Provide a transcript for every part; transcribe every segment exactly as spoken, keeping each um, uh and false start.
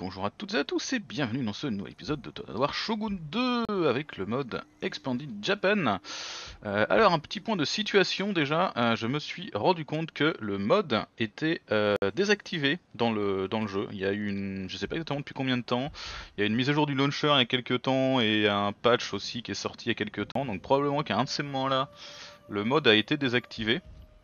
bonjour à toutes et à tous et bienvenue dans ce nouvel épisode de Total War Shogun deux avec le mode Expanded Japan. Euh, alors un petit point de situation déjà, euh, je me suis rendu compte que le mode était euh, désactivé dans le, dans le jeu. Il y a eu une, je sais pas exactement depuis combien de temps, il y a une mise à jour du launcher il y a quelques temps et un patch aussi qui est sorti il y a quelques temps, donc probablement qu'à un de ces moments-là, le mode a été désactivé.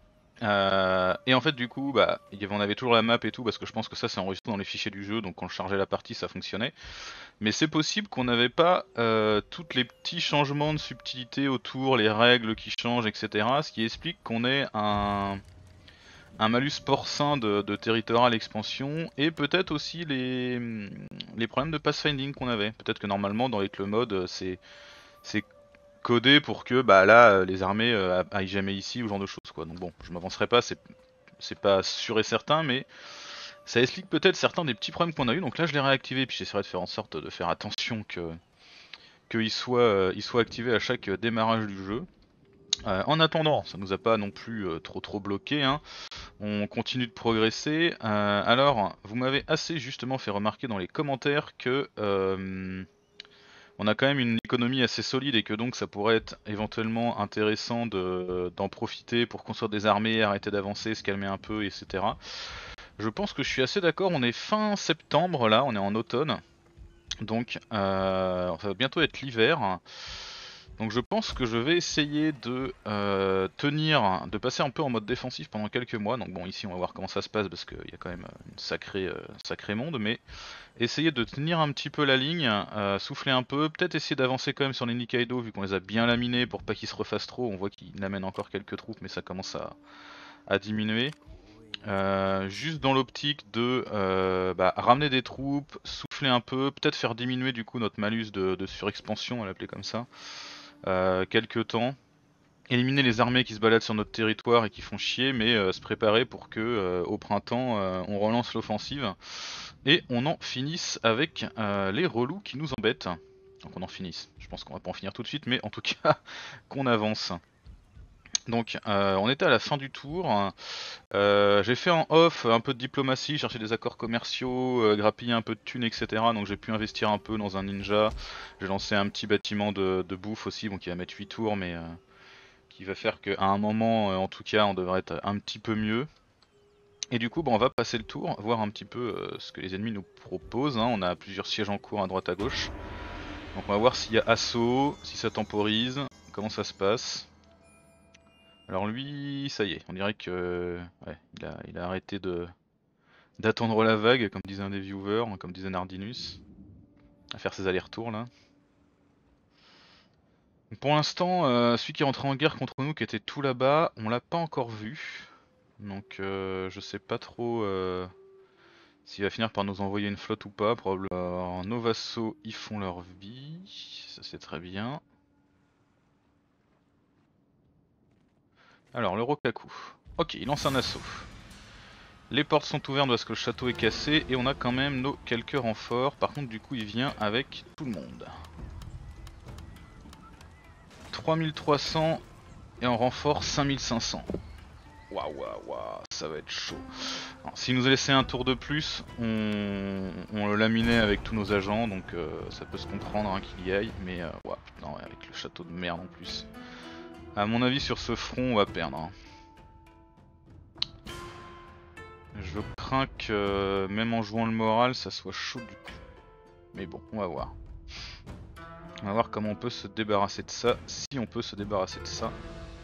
Euh, et en fait du coup bah y avait- on avait toujours la map et tout parce que je pense que ça c'est enregistré dans les fichiers du jeu, donc quand je chargeais la partie ça fonctionnait. Mais c'est possible qu'on n'avait pas euh, toutes les petits changements de subtilité autour, les règles qui changent, et cetera. Ce qui explique qu'on ait un, un malus porcin de, de territorial expansion et peut-être aussi les, les problèmes de pathfinding qu'on avait. Peut-être que normalement dans les mode c'est c'est codé pour que bah là euh, les armées euh, aillent jamais ici ou ce genre de choses quoi. Donc bon, je m'avancerai pas, c'est c'est pas sûr et certain, mais ça explique peut-être certains des petits problèmes qu'on a eu. Donc là, je l'ai réactivé, puis j'essaierai de faire en sorte de faire attention que qu'il soit, euh, il soit activé à chaque euh, démarrage du jeu. Euh, en attendant, ça nous a pas non plus euh, trop trop bloqué, hein. On continue de progresser. Euh, alors, vous m'avez assez justement fait remarquer dans les commentaires que euh, on a quand même une économie assez solide et que donc ça pourrait être éventuellement intéressant de, d'en profiter pour construire des armées, arrêter d'avancer, se calmer un peu, et cetera. Je pense que je suis assez d'accord, on est fin septembre là, on est en automne, donc euh, ça va bientôt être l'hiver. Donc je pense que je vais essayer de euh, tenir, de passer un peu en mode défensif pendant quelques mois. Donc bon, ici on va voir comment ça se passe parce qu'il y a quand même une sacrée, euh, sacré monde, mais essayer de tenir un petit peu la ligne, euh, souffler un peu, peut-être essayer d'avancer quand même sur les Nikkaido vu qu'on les a bien laminés pour pas qu'ils se refassent trop. On voit qu'ils amènent encore quelques troupes, mais ça commence à, à diminuer. Euh, juste dans l'optique de euh, bah, ramener des troupes, souffler un peu, peut-être faire diminuer du coup notre malus de, de surexpansion, on va l'appeler comme ça, euh, quelques temps, éliminer les armées qui se baladent sur notre territoire et qui font chier, mais euh, se préparer pour que euh, au printemps euh, on relance l'offensive et on en finisse avec euh, les relous qui nous embêtent. Donc on en finisse. Je pense qu'on va pas en finir tout de suite, mais en tout cas qu'on avance. Donc euh, on était à la fin du tour. Euh, j'ai fait en off un peu de diplomatie, chercher des accords commerciaux, euh, grappiller un peu de thunes, et cetera. Donc j'ai pu investir un peu dans un ninja. J'ai lancé un petit bâtiment de, de bouffe aussi, bon, qui va mettre huit tours, mais euh, qui va faire qu'à un moment, euh, en tout cas, on devrait être un petit peu mieux. Et du coup, bah, on va passer le tour, voir un petit peu euh, ce que les ennemis nous proposent, hein. On a plusieurs sièges en cours à droite à gauche. Donc on va voir s'il y a assaut, si ça temporise, comment ça se passe. Alors lui, ça y est, on dirait que ouais, il a, il a arrêté de d'attendre la vague, comme disait un des viewers, comme disait Nardinus, à faire ses allers-retours là. Donc pour l'instant, euh, celui qui est rentré en guerre contre nous, qui était tout là-bas, on l'a pas encore vu. Donc euh, je sais pas trop euh, s'il va finir par nous envoyer une flotte ou pas. Probablement. Nos vassaux, ils font leur vie, ça c'est très bien. Alors le Rokaku. Ok, il lance un assaut. Les portes sont ouvertes parce que le château est cassé et on a quand même nos quelques renforts. Par contre, du coup, il vient avec tout le monde. trois mille trois cents et en renfort cinq mille cinq cents. Waouh, waouh, waouh, ça va être chaud. S'il nous a laissé un tour de plus, on, on le laminait avec tous nos agents, donc euh, ça peut se comprendre hein, qu'il y aille. Mais euh, ouais, putain, ouais, avec le château de merde en plus. À mon avis, sur ce front, on va perdre. Hein. Je crains que euh, même en jouant le moral, ça soit chaud du coup. Mais bon, on va voir. On va voir comment on peut se débarrasser de ça, si on peut se débarrasser de ça.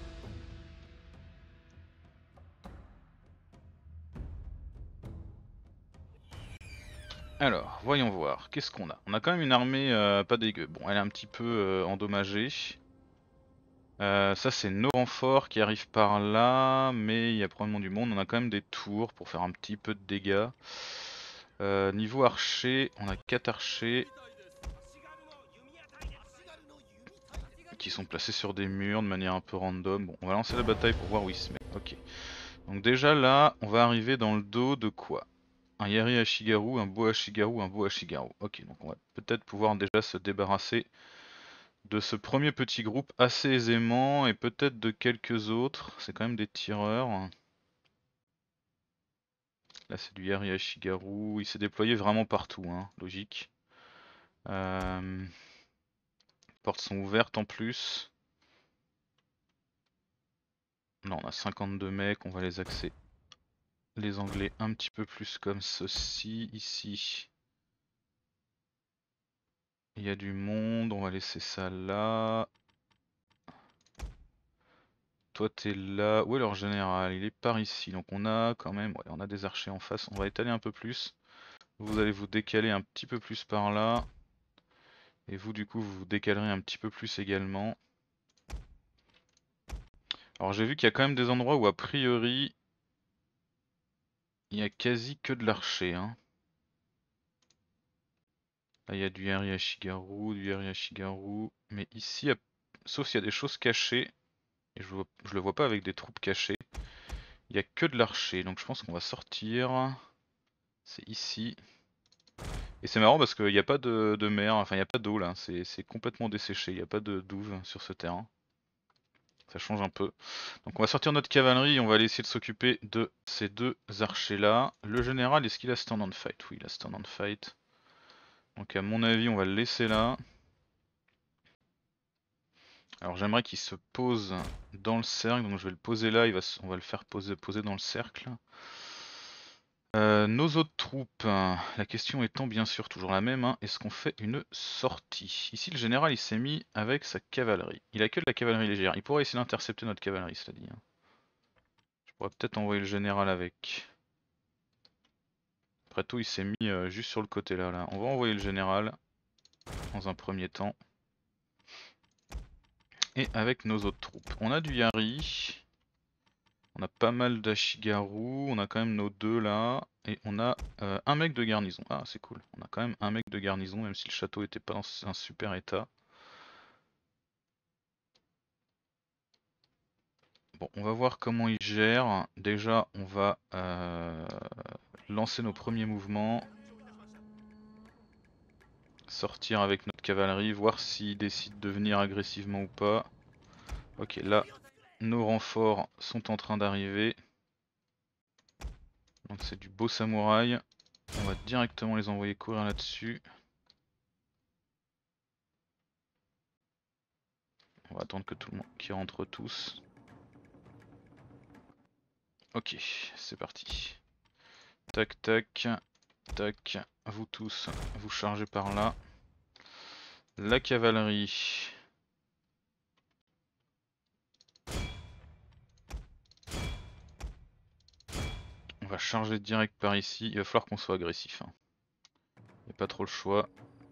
Alors, voyons voir, qu'est-ce qu'on a? On a quand même une armée euh, pas dégueu. Bon, elle est un petit peu euh, endommagée. Euh, ça c'est nos renforts qui arrivent par là, mais il y a probablement du monde. On a quand même des tours pour faire un petit peu de dégâts. Euh, niveau archer, on a quatre archers qui sont placés sur des murs de manière un peu random. Bon, on va lancer la bataille pour voir où ils se mettent. Ok. Donc déjà là, on va arriver dans le dos de quoi? Un Yari Ashigaru, un beau Ashigaru, un beau Ashigaru. Ok, donc on va peut-être pouvoir déjà se débarrasser de ce premier petit groupe assez aisément et peut-être de quelques autres. C'est quand même des tireurs. Là c'est du Yari Shigaru, il s'est déployé vraiment partout, hein, logique. Euh... Portes sont ouvertes en plus. Là on a cinquante-deux mecs, on va les axer. Les Anglais un petit peu plus comme ceci, ici. Il y a du monde, on va laisser ça là. Toi t'es là, où est leur général? Il est par ici, donc on a quand même, ouais, on a des archers en face, on va étaler un peu plus. Vous allez vous décaler un petit peu plus par là. Et vous du coup vous vous décalerez un petit peu plus également. Alors j'ai vu qu'il y a quand même des endroits où a priori il y a quasi que de l'archer, hein. Là il y a du Yari Ashigaru, du Yari Ashigaru, mais ici, sauf s'il y a des choses cachées, et je, vois... je le vois pas avec des troupes cachées, il y a que de l'archer, donc je pense qu'on va sortir. C'est ici. Et c'est marrant parce qu'il n'y a pas de, de mer, enfin il n'y a pas d'eau là, c'est complètement desséché, il n'y a pas de douve sur ce terrain. Ça change un peu. Donc on va sortir notre cavalerie et on va aller essayer de s'occuper de ces deux archers là. Le général, est-ce qu'il a stand and fight? Oui, il a stand and fight. Donc à mon avis, on va le laisser là. Alors j'aimerais qu'il se pose dans le cercle, donc je vais le poser là, il va, on va le faire poser, poser dans le cercle. Euh, nos autres troupes, hein, la question étant bien sûr toujours la même, hein, est-ce qu'on fait une sortie? Ici le général il s'est mis avec sa cavalerie. Il a que de la cavalerie légère, il pourrait essayer d'intercepter notre cavalerie, cela dit, hein. Je pourrais peut-être envoyer le général avec. Après tout il s'est mis euh, juste sur le côté là, là. On va envoyer le général dans un premier temps. Et avec nos autres troupes. On a du Yari. On a pas mal d'Ashigaru, on a quand même nos deux là, et on a euh, un mec de garnison. Ah c'est cool, on a quand même un mec de garnison, même si le château était pas dans un super état. Bon, on va voir comment il gère. Déjà, on va euh, lancer nos premiers mouvements. Sortir avec notre cavalerie, voir s'il décide de venir agressivement ou pas. Ok, là, nos renforts sont en train d'arriver. Donc c'est du beau samouraï. On va directement les envoyer courir là-dessus. On va attendre que tout le monde qui rentre tous. Ok, c'est parti. Tac tac, tac, vous tous, vous chargez par là. La cavalerie. On va charger direct par ici, il va falloir qu'on soit agressif, hein. Il n'y a pas trop le choix.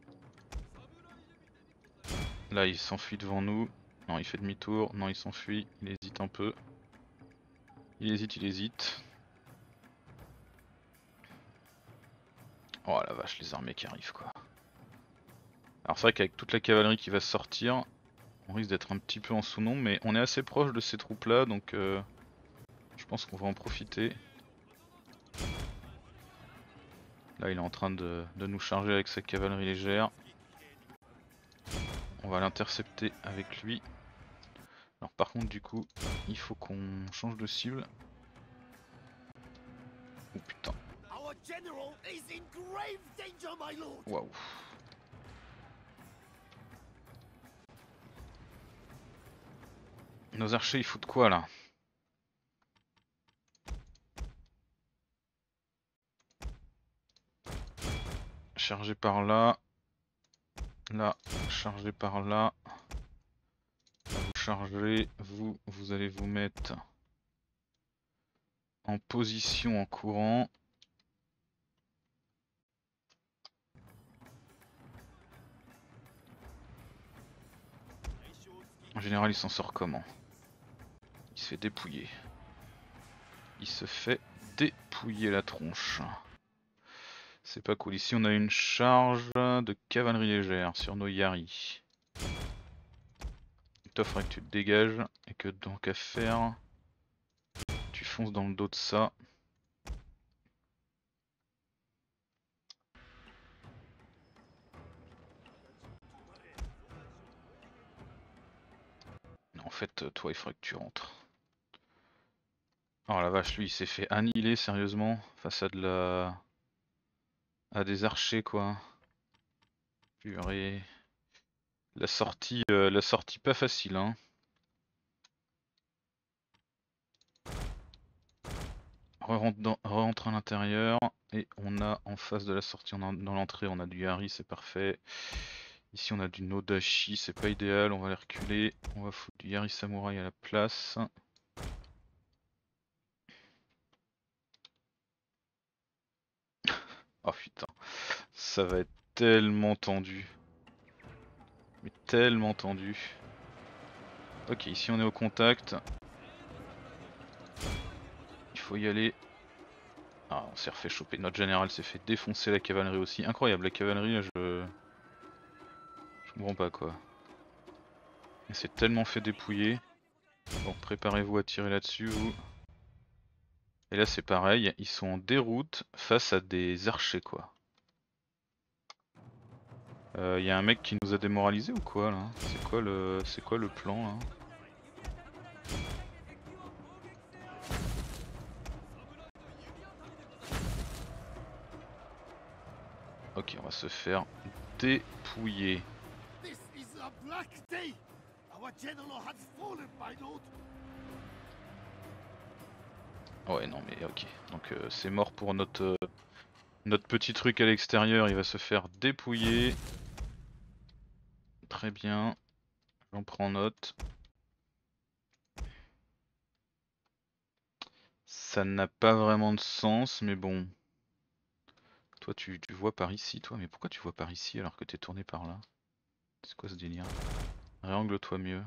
Là il s'enfuit devant nous. Non, il fait demi-tour, non il s'enfuit, il hésite un peu. Il hésite, il hésite. Oh la vache, les armées qui arrivent quoi. Alors c'est vrai qu'avec toute la cavalerie qui va sortir, on risque d'être un petit peu en sous-nombre, mais on est assez proche de ces troupes là, donc euh, je pense qu'on va en profiter. Là il est en train de, de nous charger avec sa cavalerie légère. On va l'intercepter avec lui. Alors par contre du coup, il faut qu'on change de cible. Oh putain. Waouh. Nos archers ils foutent quoi là? Chargez par là. Là, chargez par là. Vous chargez, vous, vous allez vous mettre en position en courant. En général, il s'en sort comment? Il se fait dépouiller. Il se fait dépouiller la tronche. C'est pas cool. Ici, on a une charge de cavalerie légère sur nos Yari. Il faudrait que tu te dégages et que tant qu'à faire, tu fonces dans le dos de ça. En fait, toi, il faudrait que tu rentres. Oh la vache, lui il s'est fait annihiler sérieusement face à de la... à des archers quoi. Purée. La sortie, euh, la sortie pas facile hein. Re-rentre dans- re-rentre à l'intérieur et on a en face de la sortie, on a- dans l'entrée on a du Yari, c'est parfait. Ici on a du Nodashi, c'est pas idéal, on va les reculer. On va foutre du Yari Samurai à la place. Oh putain, ça va être tellement tendu. Mais tellement tendu. Ok, ici on est au contact. Il faut y aller. Ah, on s'est refait choper. Notre général s'est fait défoncer, la cavalerie aussi. Incroyable, la cavalerie là, je... Je comprends pas quoi. Elle s'est tellement fait dépouiller. Bon, préparez-vous à tirer là-dessus, vous. Et là c'est pareil, ils sont en déroute face à des archers quoi. Il euh, y a un mec qui nous a démoralisé ou quoi là? C'est quoi le c'est quoi le plan là? Ok, on va se faire dépouiller. Ouais non mais ok, donc euh, c'est mort pour notre, euh, notre petit truc à l'extérieur, il va se faire dépouiller. Très bien, j'en prends note. Ça n'a pas vraiment de sens mais bon. Toi tu, tu vois par ici toi, mais pourquoi tu vois par ici alors que t'es tourné par là? C'est quoi ce délire? Réangle-toi mieux.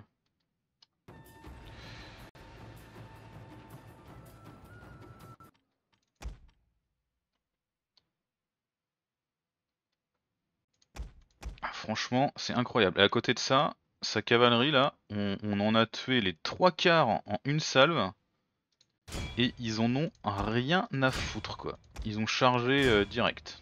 Ah, franchement, c'est incroyable. Et à côté de ça, sa cavalerie là, on, on en a tué les trois quarts en, en une salve. Et ils en ont rien à foutre quoi. Ils ont chargé euh, direct.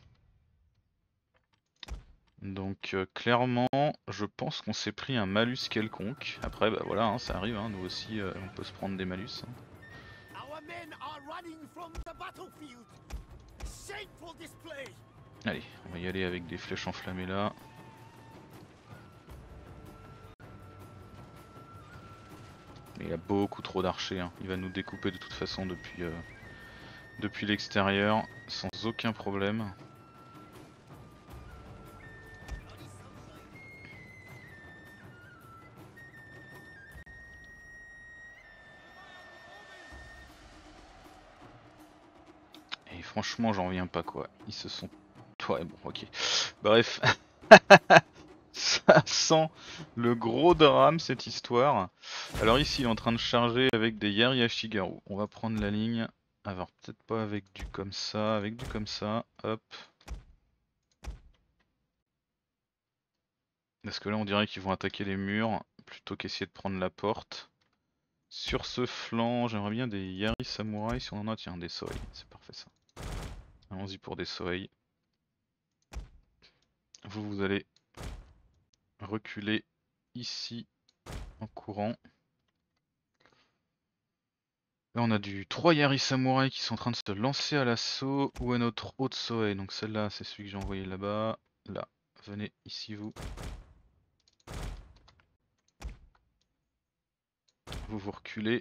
Donc euh, clairement, je pense qu'on s'est pris un malus quelconque. Après, bah voilà, hein, ça arrive, hein, nous aussi euh, on peut se prendre des malus. Hein. Allez, on va y aller avec des flèches enflammées là. Mais il a beaucoup trop d'archers, hein. Il va nous découper de toute façon depuis, euh, depuis l'extérieur, sans aucun problème. Et franchement, j'en reviens pas quoi. Ils se sont... Ouais, bon, ok. Bref. Ça sent le gros drame cette histoire. Alors ici, il est en train de charger avec des Yari Ashigaru. On va prendre la ligne. Alors peut-être pas avec du comme ça, avec du comme ça. Hop. Parce que là, on dirait qu'ils vont attaquer les murs plutôt qu'essayer de prendre la porte. Sur ce flanc, j'aimerais bien des Yari Samurai si on en a. Tiens, des Soei. C'est parfait ça. Allons-y pour des Soei. Vous, vous allez reculer ici en courant. Là on a du trois Yari Samurai qui sont en train de se lancer à l'assaut. Où est notre haute Soei? Donc celle-là c'est celui que j'ai envoyé là-bas. Là, venez ici vous. Vous vous reculez.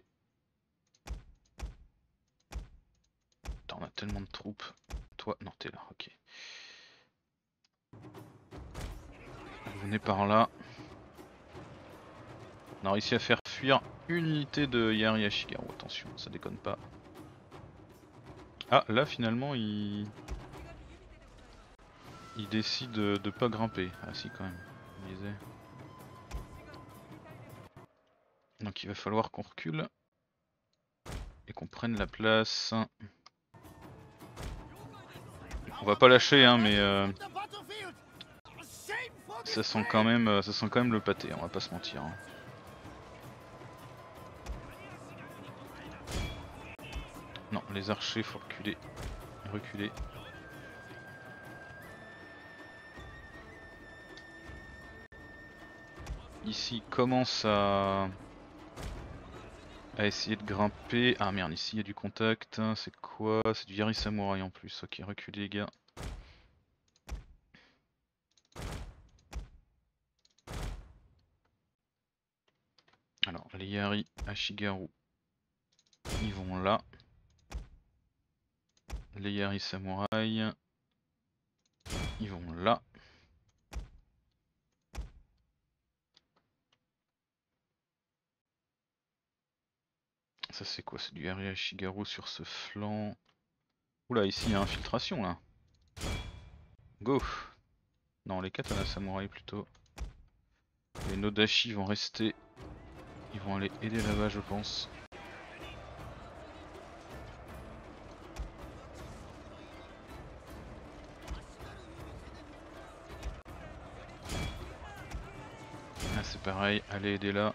Putain, on a tellement de troupes. Toi, non t'es là, ok. Vous venez par là. On a réussi à faire fuir une unité de Yari Ashigaru. Attention, ça déconne pas. Ah là finalement il... Il décide de, de pas grimper. Ah si quand même. Il disait. Donc il va falloir qu'on recule. Et qu'on prenne la place. On va pas lâcher hein mais euh, ça sent quand même euh, ça sent quand même le pâté, on va pas se mentir. Hein. Non, les archers faut reculer. Reculer. Ici commence à à essayer de grimper. Ah merde, ici il y a du contact. C'est quoi? C'est du Yari Samouraï en plus. Ok, reculez les gars. Alors, les Yari Ashigaru, ils vont là. Les Yari Samouraï, ils vont là. Ça c'est quoi? C'est du Yari Ashigaru sur ce flanc. Oula, ici il y a infiltration là. Go! Non, les katana samouraï plutôt. Les Nodashi vont rester. Ils vont aller aider là-bas, je pense. Là c'est pareil, allez aider là.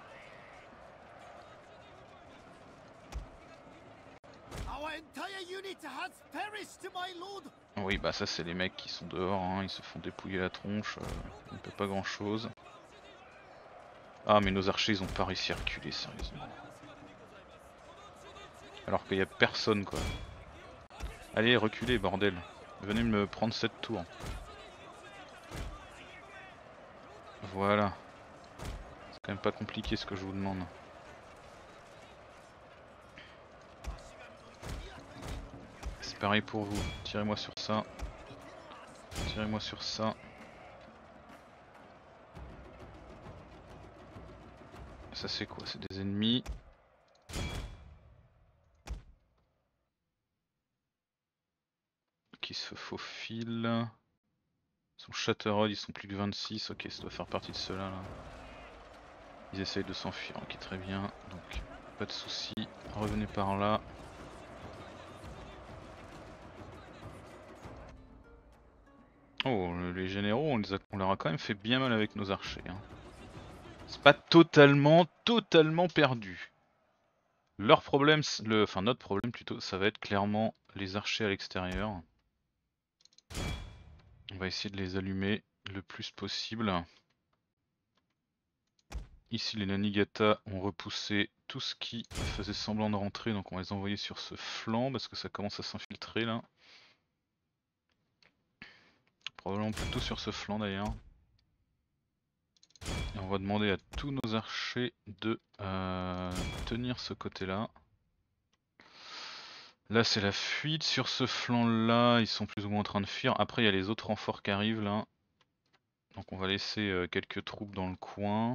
Oui, bah ça c'est les mecs qui sont dehors, hein. Ils se font dépouiller la tronche, euh, on ne peut pas grand chose. Ah mais nos archers ils ont pas réussi à reculer sérieusement. Alors qu'il y a personne quoi. Allez reculez bordel, venez me prendre cette tour. Voilà. C'est quand même pas compliqué ce que je vous demande. C'est pareil pour vous, tirez-moi sur ça. Tirez-moi sur ça. Ça c'est quoi? C'est des ennemis. Qui se faufilent. Ils sont Shatterod, ils sont plus que vingt-six. Ok, ça doit faire partie de ceux-là. Là. Ils essayent de s'enfuir. Ok, très bien. Donc, pas de soucis. Revenez par là. Oh, les généraux, on, les a, on leur a quand même fait bien mal avec nos archers. Hein. C'est pas totalement, totalement perdu. Leur problème, le, enfin notre problème plutôt, ça va être clairement les archers à l'extérieur. On va essayer de les allumer le plus possible. Ici les Nanigata ont repoussé tout ce qui faisait semblant de rentrer, donc on va les envoyer sur ce flanc parce que ça commence à s'infiltrer là. Probablement plutôt sur ce flanc d'ailleurs. Et on va demander à tous nos archers de euh, tenir ce côté là. Là c'est la fuite, sur ce flanc là ils sont plus ou moins en train de fuir. Après il y a les autres renforts qui arrivent là. Donc on va laisser euh, quelques troupes dans le coin.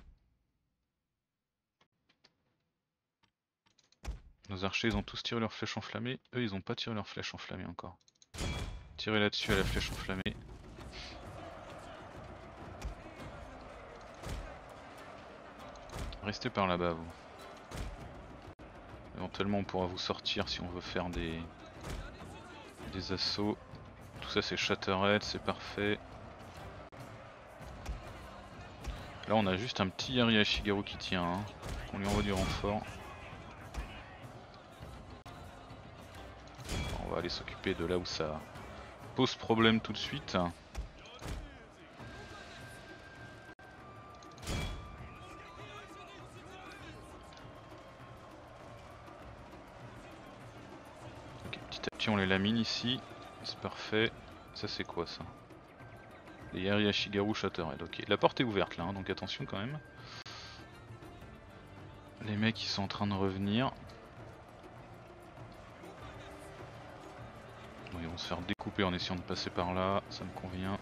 Nos archers ils ont tous tiré leurs flèches enflammées, eux ils ont pas tiré leurs flèches enflammées encore. Tirez là-dessus à la flèche enflammée. Restez par là-bas vous. Éventuellement on pourra vous sortir si on veut faire des, des assauts. Tout ça c'est Shatterhead, c'est parfait. Là on a juste un petit Yari Ashigaru qui tient, hein. On lui envoie du renfort. On va aller s'occuper de là où ça pose problème tout de suite. Ok, petit à petit on les lamine ici, c'est parfait. Ça c'est quoi ça? Les Yari Ashigaru Shatterhead, ok. La porte est ouverte là, hein, donc attention quand même. Les mecs ils sont en train de revenir. Bon, ils vont se faire découper en essayant de passer par là, ça me convient.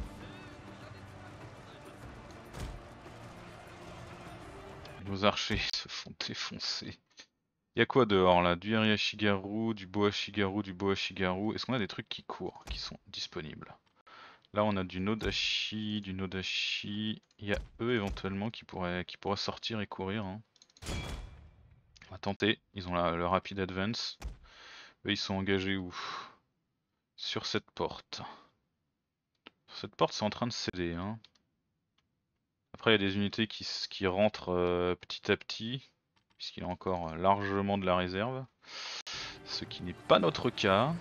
Nos archers se font défoncer. Il y a quoi dehors là? Du Yari Ashigaru, du Bo Ashigaru, du Bo Ashigaru. Est-ce qu'on a des trucs qui courent, qui sont disponibles? Là on a du Nodashi, du Nodashi. Il y a eux éventuellement qui pourraient, qui pourraient sortir et courir. Hein. On va tenter, ils ont la, le rapid advance. Eux ils sont engagés où? Sur cette porte. Cette porte c'est en train de céder. Hein. Après il y a des unités qui, qui rentrent euh, petit à petit. Puisqu'il a encore largement de la réserve. Ce qui n'est pas notre cas.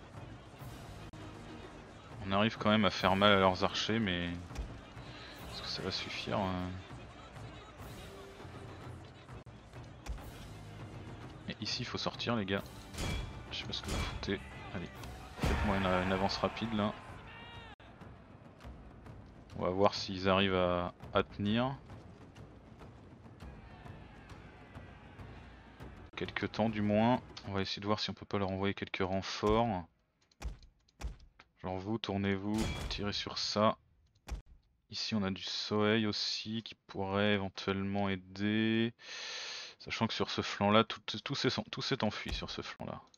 On arrive quand même à faire mal à leurs archers, mais ça va suffire. Euh... Et ici il faut sortir les gars. Je sais pas ce que vous foutez. Allez, faites-moi une, une avance rapide là. On va voir s'ils arrivent à, à tenir. Quelques temps du moins. On va essayer de voir si on peut pas leur envoyer quelques renforts. Genre vous, tournez-vous, tirez sur ça. Ici on a du soleil aussi qui pourrait éventuellement aider. Sachant que sur ce flanc là, tout, tout s'est enfui sur ce flanc là.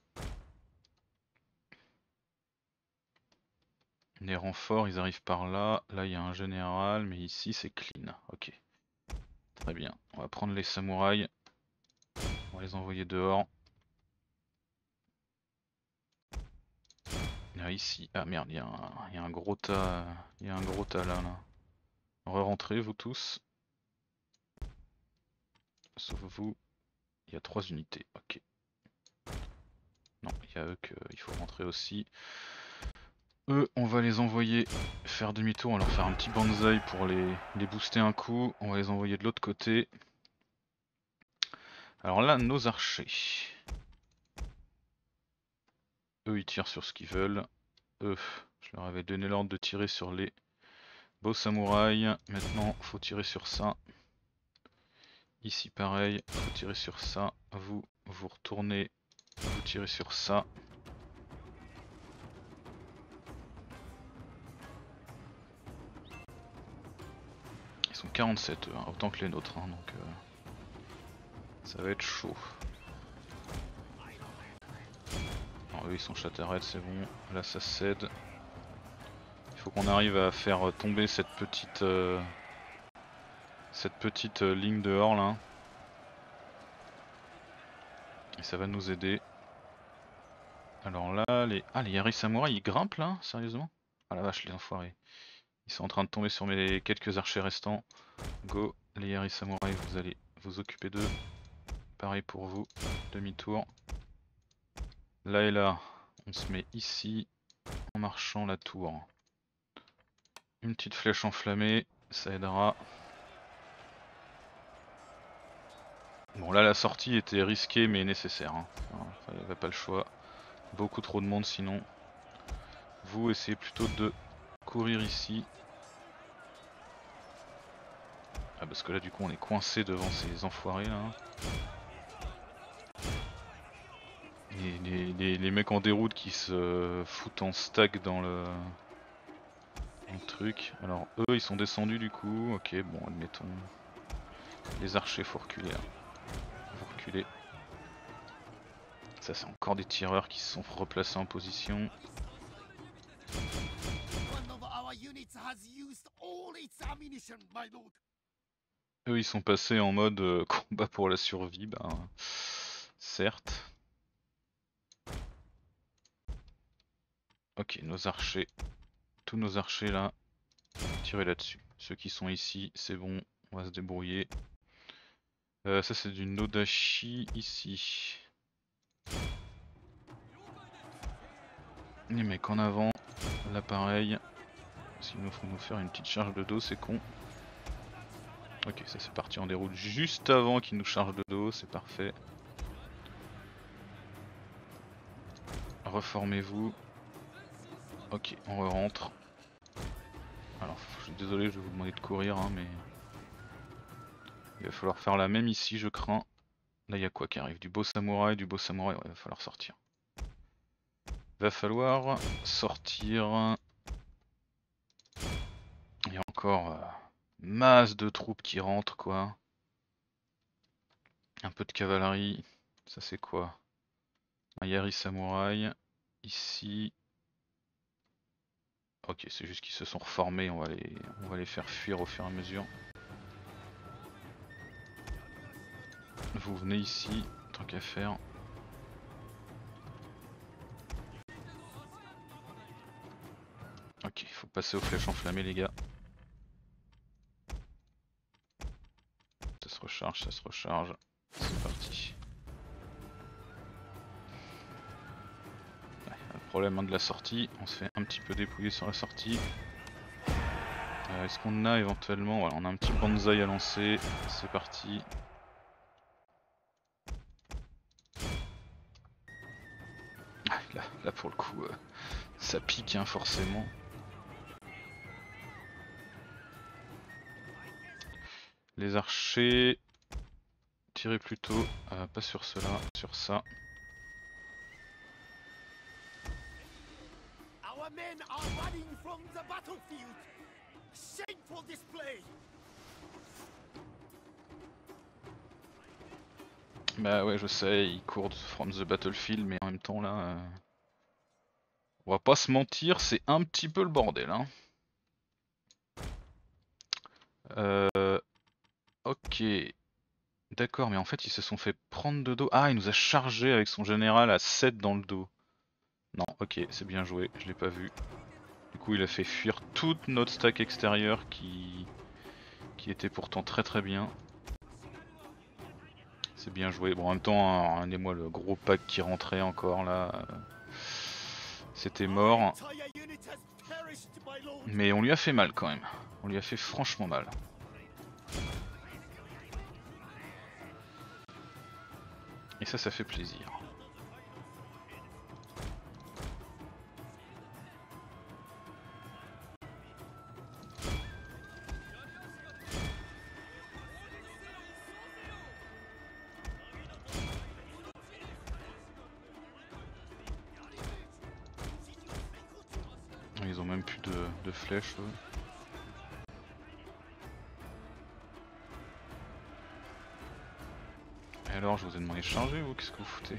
Les renforts ils arrivent par là. Là il y a un général mais ici c'est clean. Ok. Très bien. On va prendre les samouraïs. On va les envoyer dehors. Là, ici, ah merde, il y, y a un gros tas, il y a un gros tas là, là. Re-rentrez vous tous. Sauf vous, il y a trois unités, ok. Non, il y a eux qu'il faut rentrer aussi. Eux, on va les envoyer faire demi-tour, on va leur faire un petit bonsaï pour les, les booster un coup. On va les envoyer de l'autre côté. Alors là, nos archers. Eux, ils tirent sur ce qu'ils veulent. Eux, je leur avais donné l'ordre de tirer sur les beaux samouraïs. Maintenant, faut tirer sur ça. Ici, pareil, faut tirer sur ça. Vous, vous retournez, vous tirez sur ça. Ils sont quarante-sept, hein, autant que les nôtres, hein, donc euh, ça va être chaud. Alors, eux ils sont chatterrettes, c'est bon, là ça cède. Il faut qu'on arrive à faire tomber cette petite euh, cette petite euh, ligne dehors là. Et ça va nous aider. Alors là, les... Ah, les Yari Samurai ils grimpent là, sérieusement? Ah la vache, les enfoirés. Ils sont en train de tomber sur mes quelques archers restants. Go, les Yari Samurai, vous allez vous occuper d'eux. Pareil pour vous, demi-tour. Là et là, on se met ici, en marchant la tour. Une petite flèche enflammée, ça aidera. Bon là la sortie était risquée mais nécessaire. Hein. Il n'y avait pas le choix. Beaucoup trop de monde sinon. Vous essayez plutôt de courir ici. Ah parce que là du coup on est coincé devant ces enfoirés là. Les, les, les, les mecs en déroute qui se foutent en stack dans le, dans le truc. Alors eux ils sont descendus du coup. Ok bon admettons. Les archers faut reculer. Hein. Faut reculer. Ça c'est encore des tireurs qui se sont replacés en position. Eux ils sont passés en mode euh, combat pour la survie, ben certes. Ok, nos archers, tous nos archers là, tirez là-dessus. Ceux qui sont ici, c'est bon, on va se débrouiller. Euh, ça c'est du Nodashi ici. Les mecs en avant, là pareil. Sinon faut nous faire une petite charge de dos, c'est con. Ok, ça c'est parti en déroute juste avant qu'ils nous chargent de dos, c'est parfait. Reformez-vous. Ok, on re rentre. Alors, je suis désolé, je vais vous demander de courir, hein, mais il va falloir faire la même ici, je crains. Là, il y a quoi qui arrive? Du beau samouraï, du beau samouraï, ouais, il va falloir sortir. Va falloir sortir. Il y a encore euh, masse de troupes qui rentrent, quoi. Un peu de cavalerie. Ça, c'est quoi? Un Yari samouraï. Ici. Ok, c'est juste qu'ils se sont reformés, on va, les... on va les faire fuir au fur et à mesure. Vous venez ici, tant qu'à faire. Ok, il faut passer aux flèches enflammées les gars. Ça se recharge, ça se recharge. C'est parti. Ouais, le problème hein, de la sortie, on se fait un petit peu dépouiller sur la sortie. Euh, Est-ce qu'on a éventuellement... Voilà, on a un petit bonsaï à lancer, c'est parti. Ah, là, là pour le coup, euh, ça pique hein, forcément. Les archers, tirez plutôt, euh, pas sur cela, sur ça. Our men are running from the battlefield. Shameful display. Bah ouais, je sais, ils courent from the battlefield, mais en même temps là, euh... on va pas se mentir, c'est un petit peu le bordel. Hein. Euh... Ok, d'accord, mais en fait ils se sont fait prendre de dos. Ah, il nous a chargé avec son général à sept dans le dos. Non, ok, c'est bien joué, je l'ai pas vu. Du coup, il a fait fuir toute notre stack extérieure qui, qui était pourtant très très bien. C'est bien joué. Bon, en même temps, regardez-moi le gros pack qui rentrait encore là. C'était mort. Mais on lui a fait mal quand même. On lui a fait franchement mal. Et ça, ça fait plaisir. Ils ont même plus de, de flèches. Eux. Et alors, je vous ai demandé de changer ou qu'est-ce que vous foutez?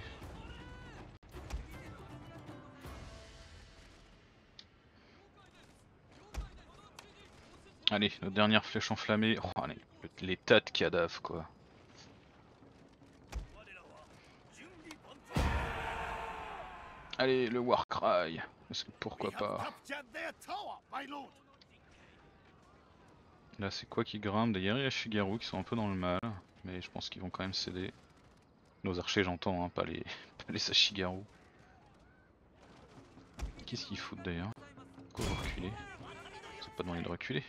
Allez, notre dernière flèche enflammée. Oh, allez, les tas de cadavres quoi. Allez, le Warcry. Pourquoi pas. Là, c'est quoi qui grimpe? D'ailleurs, il y a Shigeru qui sont un peu dans le mal. Mais je pense qu'ils vont quand même céder. Nos archers, j'entends, hein, pas les, pas les Sashigaru. Qu'est-ce qu'ils foutent d'ailleurs? Pourquoi vous reculez? C'est pas demandé de reculer.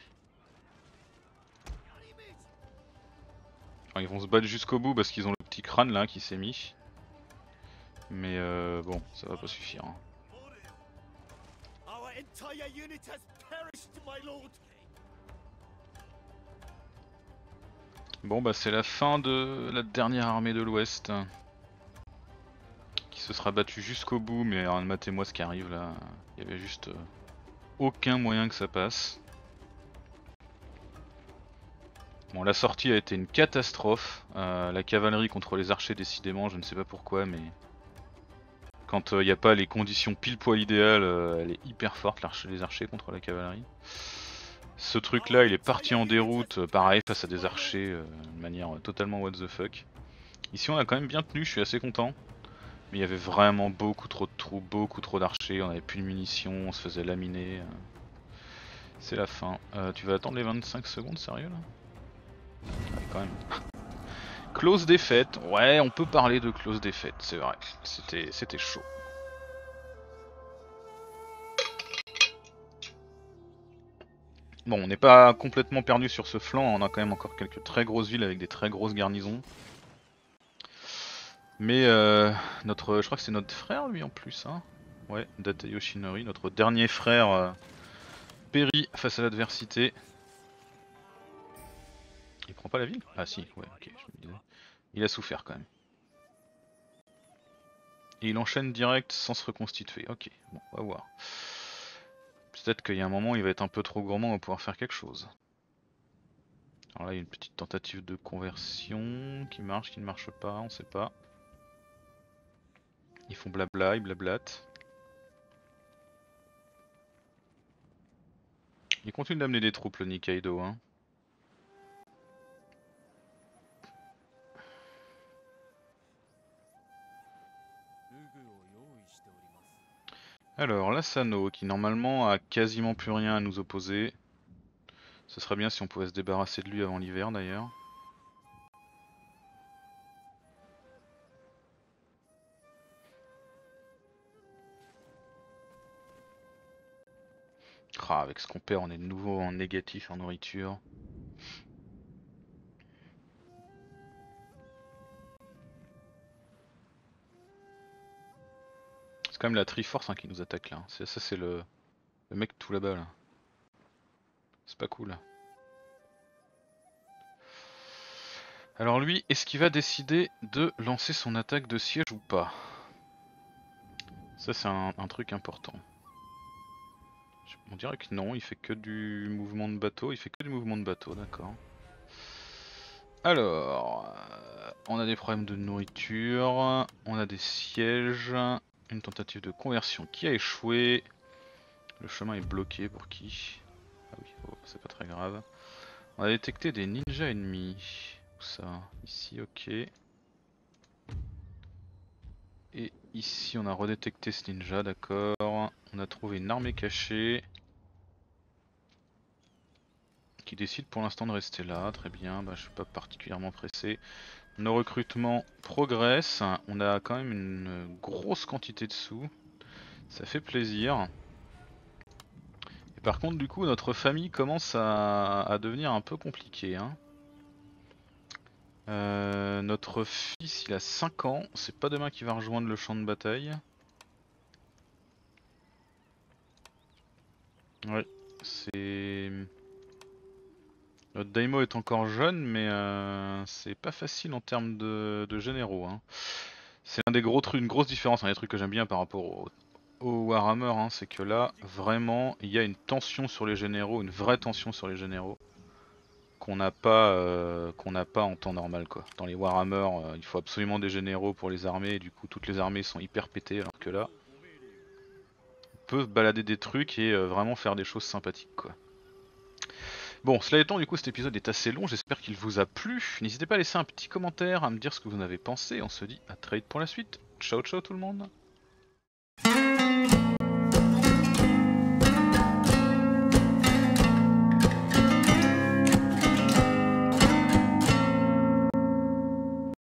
Enfin, ils vont se battre jusqu'au bout parce qu'ils ont le petit crâne là qui s'est mis. Mais euh, bon, ça va pas suffire. Hein. Bon bah c'est la fin de la dernière armée de l'Ouest. Qui se sera battue jusqu'au bout, mais alors, matez-moi ce qui arrive là. Il y avait juste euh, aucun moyen que ça passe. Bon, la sortie a été une catastrophe. Euh, la cavalerie contre les archers, décidément, je ne sais pas pourquoi, mais quand il euh, n'y a pas les conditions pile poil idéales, euh, elle est hyper forte, les archers contre la cavalerie. Ce truc là, il est parti en déroute, euh, pareil, face à des archers, euh, de manière totalement what the fuck. Ici, on a quand même bien tenu, je suis assez content. Mais il y avait vraiment beaucoup trop de troupes, beaucoup trop d'archers, on avait plus de munitions, on se faisait laminer. Euh... C'est la fin. Euh, tu vas attendre les vingt-cinq secondes, sérieux là? Ouais, quand même. Close défaite, ouais, on peut parler de close défaite, c'est vrai. C'était c'était chaud. Bon, on n'est pas complètement perdu sur ce flanc, on a quand même encore quelques très grosses villes avec des très grosses garnisons. Mais euh, notre, je crois que c'est notre frère lui en plus, hein. Ouais, Date Yoshinori, notre dernier frère euh, périt face à l'adversité. Il prend pas la ville? Ah si, ouais, ok, je me disais. Il a souffert quand même. Et il enchaîne direct sans se reconstituer. Ok, bon, on va voir. Peut-être qu'il y a un moment il va être un peu trop gourmand, on va pouvoir faire quelque chose. Alors là il y a une petite tentative de conversion qui marche, qui ne marche pas, on sait pas. Ils font blabla, ils blablatent. Il continue d'amener des troupes le Nikkaido hein. Alors l'Asano qui normalement a quasiment plus rien à nous opposer. Ce serait bien si on pouvait se débarrasser de lui avant l'hiver d'ailleurs. Ah, avec ce qu'on perd, on est de nouveau en négatif en nourriture. C'est quand même la Triforce hein, qui nous attaque là. Ça c'est le... le mec tout là-bas là. C'est pas cool. Alors lui, est-ce qu'il va décider de lancer son attaque de siège ou pas? Ça c'est un, un truc important. On dirait que non, il fait que du mouvement de bateau, il fait que du mouvement de bateau, d'accord. Alors, euh, on a des problèmes de nourriture, on a des sièges, une tentative de conversion qui a échoué. Le chemin est bloqué pour qui? Ah oui, oh, c'est pas très grave. On a détecté des ninjas ennemis. Où ça? Ici, ok. Et ici on a redétecté ce ninja, d'accord. On a trouvé une armée cachée. Qui décide pour l'instant de rester là, très bien, bah, je suis pas particulièrement pressé. Nos recrutements progressent, on a quand même une grosse quantité de sous, ça fait plaisir. Et par contre du coup notre famille commence à, à devenir un peu compliquée. Hein. Euh, notre fils il a cinq ans, c'est pas demain qu'il va rejoindre le champ de bataille. Ouais, c'est... Notre Daimo est encore jeune mais euh, c'est pas facile en termes de, de généraux. Hein. C'est un des gros trucs, une grosse différence, un des trucs que j'aime bien par rapport au, au Warhammer, hein, c'est que là, vraiment, il y a une tension sur les généraux, une vraie tension sur les généraux, qu'on n'a pas, euh, qu'on n'a pas en temps normal, quoi. Dans les Warhammer, euh, il faut absolument des généraux pour les armées, et du coup, toutes les armées sont hyper pétées, alors que là, on peut balader des trucs et euh, vraiment faire des choses sympathiques, quoi. Bon, cela étant, du coup, cet épisode est assez long, j'espère qu'il vous a plu. N'hésitez pas à laisser un petit commentaire, à me dire ce que vous en avez pensé. On se dit à très vite pour la suite. Ciao ciao tout le monde.